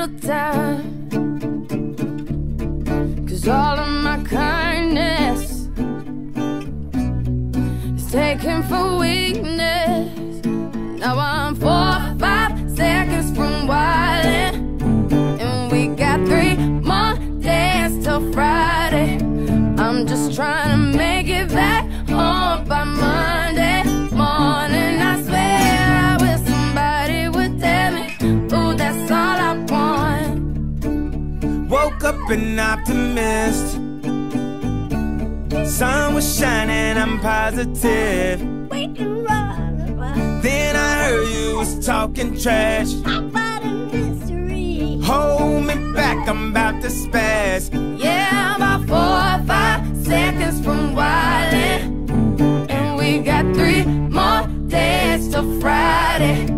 time, 'cause all of my kindness is taken for weakness. Now I'm 4 or 5 seconds from wildin', and we got 3 more days till Friday. I'm just trying to make it back home by Monday morning. I swear I wish somebody would tell me, ooh, that's all I want. Woke up an optimist, sun was shining, I'm positive. Then I heard you was talking trash. About a mystery. Hold me back, I'm about to spaz. Yeah, I'm about 4 or 5 seconds from wildin', and we got 3 more days till Friday.